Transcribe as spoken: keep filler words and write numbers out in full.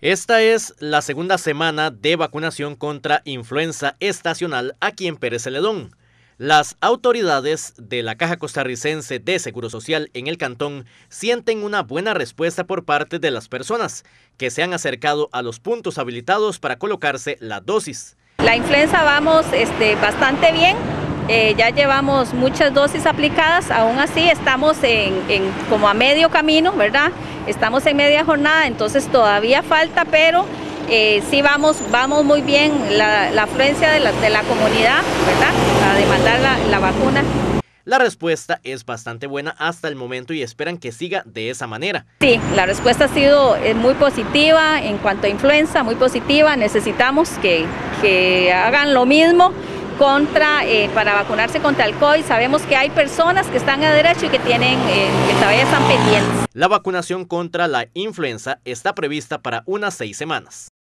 Esta es la segunda semana de vacunación contra influenza estacional aquí en Pérez Celedón. Las autoridades de la Caja Costarricense de Seguro Social en el cantón sienten una buena respuesta por parte de las personas que se han acercado a los puntos habilitados para colocarse la dosis. La influenza vamos este, bastante bien, eh, ya llevamos muchas dosis aplicadas, aún así estamos en, en como a medio camino, ¿verdad? Estamos en media jornada, entonces todavía falta, pero eh, sí vamos, vamos muy bien la, la afluencia de la, de la comunidad, ¿verdad? A demandar la, la vacuna. La respuesta es bastante buena hasta el momento y esperan que siga de esa manera. Sí, la respuesta ha sido muy positiva en cuanto a influenza, muy positiva. Necesitamos que, que hagan lo mismo contra, eh, para vacunarse contra el COVID. Sabemos que hay personas que están a derecho y que, tienen, eh, que todavía están pendientes. La vacunación contra la influenza está prevista para unas seis semanas.